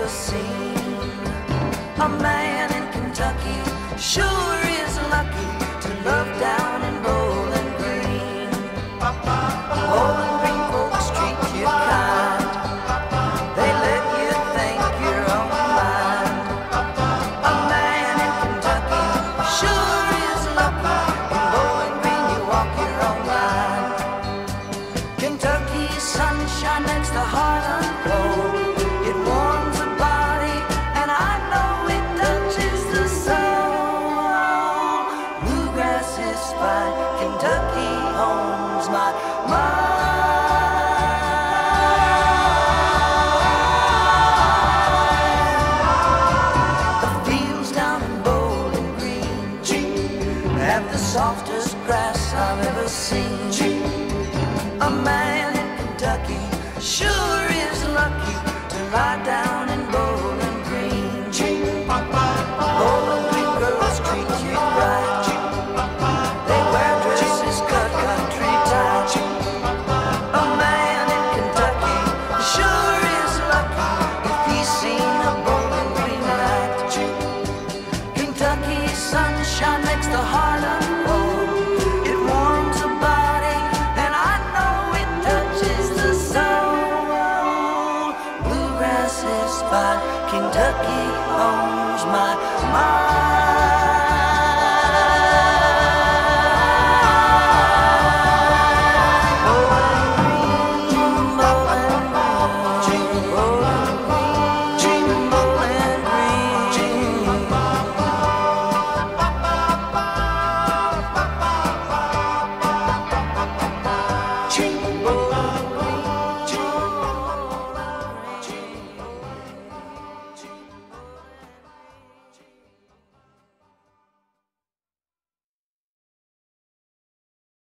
seen. A man in Kentucky sure is lucky to love down in Bowling Green. Bowling Green folks treat you kind. They let you think you're on mind. A man in Kentucky sure is lucky. In Bowling Green you walk your own line. Kentucky's sunshine makes the heart unfold. It warms the body, and I know it touches the soul. Bluegrass is fine, Kentucky owns my mind. The fields down in Bowling Green have the softest grass I've ever seen. A man in Kentucky sure is lucky to lie down